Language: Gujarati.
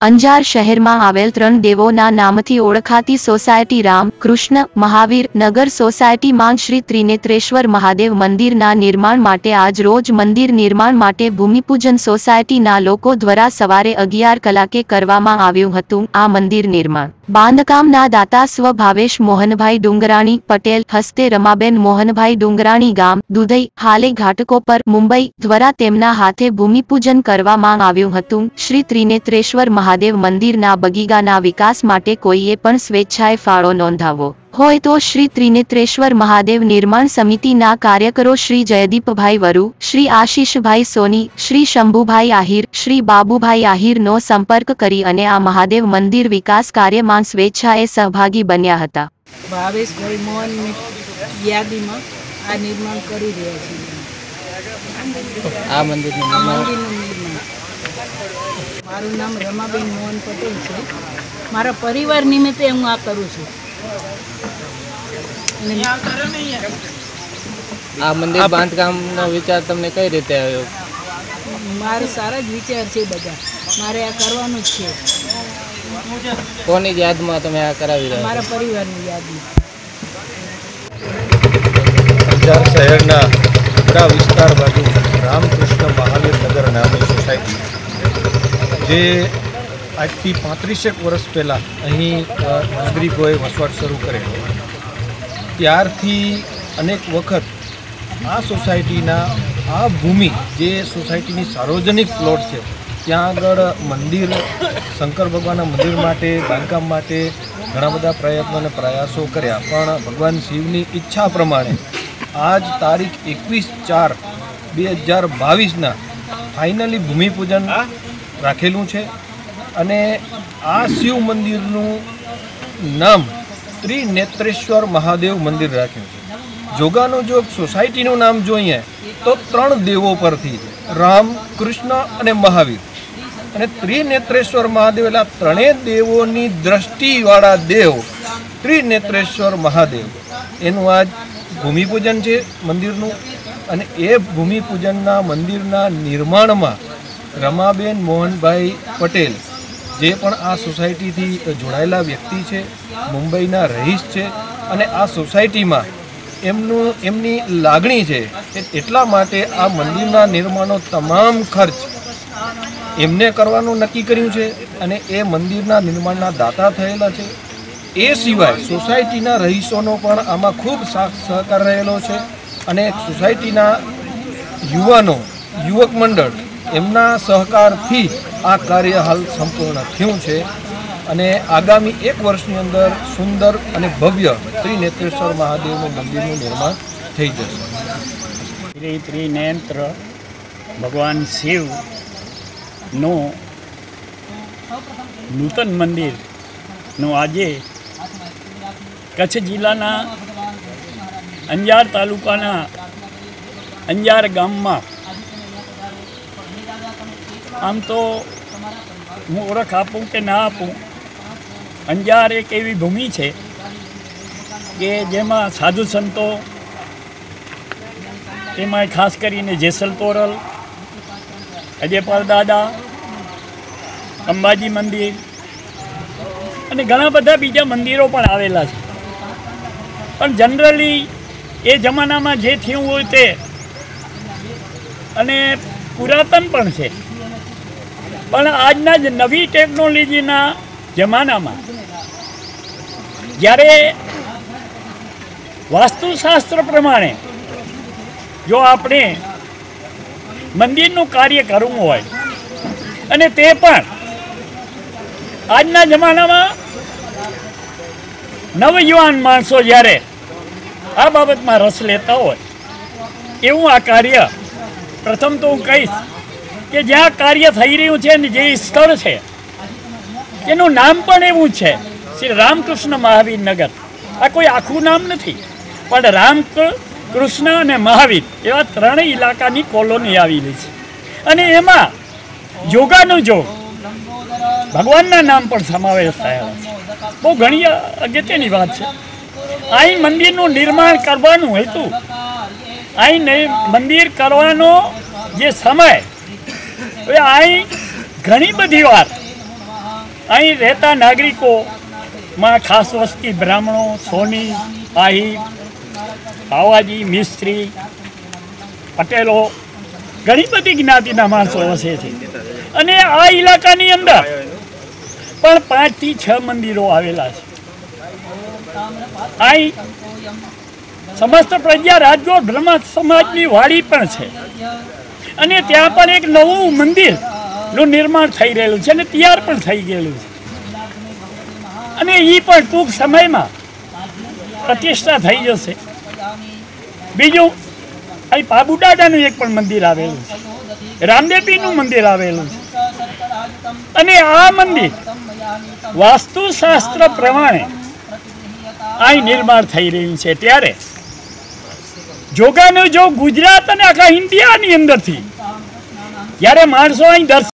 અંજાર શહેરમાં આવેલ 3 દેવોના નામથી ઓળખાતી સોસાયટી રામ કૃષ્ણ મહાવીર નગર સોસાયટીમાં શ્રી ત્રિનેત્રેશ્વર મહાદેવ મંદિરના નિર્માણ માટે આજ રોજ મંદિર નિર્માણ માટે ભૂમિપૂજન સોસાયટીના લોકો દ્વારા સવારે 11 કલાકે કરવામાં આવ્યું હતું। આ મંદિર નિર્માણ બાંધકામના દાતા સ્વ ભાવેશ મોહનભાઈ ડુંગરાણી પટેલ હસ્તે રમાબેન મોહનભાઈ ડુંગરાણી ગામ દુધઈ હાલે ઘાટકોપર મુંબઈ દ્વારા તેમના હાથે ભૂમિપૂજન કરવામાં આવ્યું હતું। શ્રી ત્રિનેત્રેશ્વર મહાદેવ મંદિરના બગીચાના વિકાસ માટે કોઈએ પણ સ્વેચ્છાએ ફાળો નોંધાવવો હોય તો શ્રી ત્રિનેત્રેશ્વર મહાદેવ નિર્માણ સમિતિના કાર્યકરો શ્રી જયદીપભાઈ વરુ, શ્રી આશીષભાઈ સોની, શ્રી શંભુભાઈ આહિર, શ્રી બાબુભાઈ આહિરનો સંપર્ક કરી અને આ મહાદેવ મંદિર વિકાસ કાર્યમાં સ્વેચ્છાએ સહભાગી બન્યા હતા। ભાવેશભાઈ મોહનની યાદીમાં આ નિર્માણ કરી રહ્યા છીએ। આ મંદિરનું નિર્માણ મારું નામ રમાબેન મોહન પટેલ છે। મારા પરિવાર નિમિત્તે હું આ કરું છું। આ મંદિર બાંધકામનો વિચાર તમને કઈ રીતે આવ્યો? મારો સારા જ વિચાર છે બધા, મારે આ કરવાનું જ છે। કોની યાદમાં તમે આ કરાવી રહ્યા? મારા પરિવારની યાદમાં। અંજાર શહેરના ઉપરા વિસ્તાર બાજુ રામકૃષ્ણ મહાવીર નગર નામની સોસાયટી જે આજથી 35 વર્ષ પહેલાં અહીં નાગરિકોએ વસવાટ શરૂ કરેલો, ત્યારથી અનેક વખત આ સોસાયટીના આ ભૂમિ જે સોસાયટીની સાર્વજનિક પ્લોટ છે ત્યાં આગળ મંદિર શંકર ભગવાનના મંદિર માટે બાંધકામ માટે ઘણા બધા પ્રયત્નો અને પ્રયાસો કર્યા, પણ ભગવાન શિવની ઈચ્છા પ્રમાણે આજ તારીખ 21/4/2022ના ફાઇનલી ભૂમિપૂજન રાખેલું છે અને આ શિવ મંદિરનું નામ ત્રિનેત્રેશ્વર મહાદેવ મંદિર રાખ્યું છે। જોગાનું જો સોસાયટીનું નામ જોઈએ તો 3 દેવો પરથી છે, રામ કૃષ્ણ અને મહાવીર, અને ત્રિનેત્રેશ્વર મહાદેવ એટલે ત્રણેય દેવોની દ્રષ્ટિવાળા દેવ ત્રિનેત્રેશ્વર મહાદેવ, એનું આજ ભૂમિપૂજન છે મંદિરનું। અને એ ભૂમિપૂજનના મંદિરના નિર્માણમાં રમાબેન મોહનભાઈ પટેલ જે પણ આ સોસાયટીથી જોડાયેલા વ્યક્તિ છે, મુંબઈના રહીશ છે, અને આ સોસાયટીમાં એમની લાગણી છે કે એટલા માટે આ મંદિરના નિર્માણનો તમામ ખર્ચ એમને કરવાનું નક્કી કર્યું છે અને એ મંદિરના નિર્માણના દાતા થયેલા છે। એ સિવાય સોસાયટીના રહીશોનો પણ આમાં ખૂબ સહકાર રહેલો છે અને સોસાયટીના યુવાનો યુવક મંડળ એમના સહકારથી આ કાર્ય હાલ સંપૂર્ણ થયું છે અને આગામી 1 વર્ષની અંદર સુંદર અને ભવ્ય ત્રિનેત્રેશ્વર મહાદેવનું મંદિરનું નિર્માણ થઈ જશે। શ્રી ત્રિનેત્ર ભગવાન શિવનું નૂતન મંદિરનું આજે કચ્છ જિલ્લાના અંજાર તાલુકાના અંજાર ગામમાં, આમ તો હું ઓળખ આપું કે ના આપું, અંજાર એક એવી ભૂમિ છે કે જેમાં સાધુ સંતો, તેમાં ખાસ કરીને જેસલ તોરલ, અજયપાલ દાદા, અંબાજી મંદિર અને ઘણા બધા બીજા મંદિરો પણ આવેલા છે। પણ જનરલી એ જમાનામાં જે થયું હોય તે અને પુરાતન પણ છે, પણ આજના જ નવી ટેકનોલોજીના જમાનામાં જ્યારે વાસ્તુશાસ્ત્ર પ્રમાણે જો આપણે મંદિરનું કાર્ય કરવું હોય અને તે પણ આજના જમાનામાં નવયુવાન માણસો જ્યારે આ બાબતમાં રસ લેતા હોય એવું આ કાર્ય, પ્રથમ તો હું કહીશ કે જ્યાં કાર્ય થઈ રહ્યું છે ને જે સ્થળ છે એનું નામ પણ એવું છે શ્રી રામકૃષ્ણ મહાવીર નગર। આ કોઈ આખું નામ નથી, પણ રામ કૃષ્ણ અને મહાવીર એવા 3 ઇલાકાની કોલોની આવેલી છે અને એમાં યોગાનું જોગ ભગવાનના નામ પણ સમાવેશ થયેલા છે। બહુ ઘણી અગત્યની વાત છે। અહીં મંદિરનું નિર્માણ કરવાનું હતું, અહીં મંદિર કરવાનો જે સમય, અહીં ઘણી બધી વાર અહીં રહેતા નાગરિકોમાં ખાસ વસ્તી બ્રાહ્મણો, સોની, આહિર, બાવાજી, મિસ્ત્રી, પટેલો, ઘણી બધી જ્ઞાતિના માણસો વસે છે. અને આ ઇલાકાની અંદર પણ 5 થી 6 મંદિરો આવેલા છે. અહીં સમસ્ત પ્રજા રાજગોર બ્રહ્મ સમાજની વાડી પણ છે અને ત્યાં પણ એક નવું મંદિરનું નિર્માણ થઈ રહેલું છે અને તૈયાર પણ થઈ ગયેલું છે અને એ પણ ટૂંક સમયમાં પ્રતિષ્ઠા થઈ જશે. બીજું અહીં પાબુદાદાનું એક પણ મંદિર આવેલું છે, રામદેવપીરનું મંદિર આવેલું છે અને આ મંદિર વાસ્તુશાસ્ત્ર પ્રમાણે અહીં નિર્માણ થઈ રહ્યું છે. ત્યારે જોગાનું જો ગુજરાત અને આખા ઇન્ડિયાની અંદરથી જ્યારે માણસો અહીં દર્શન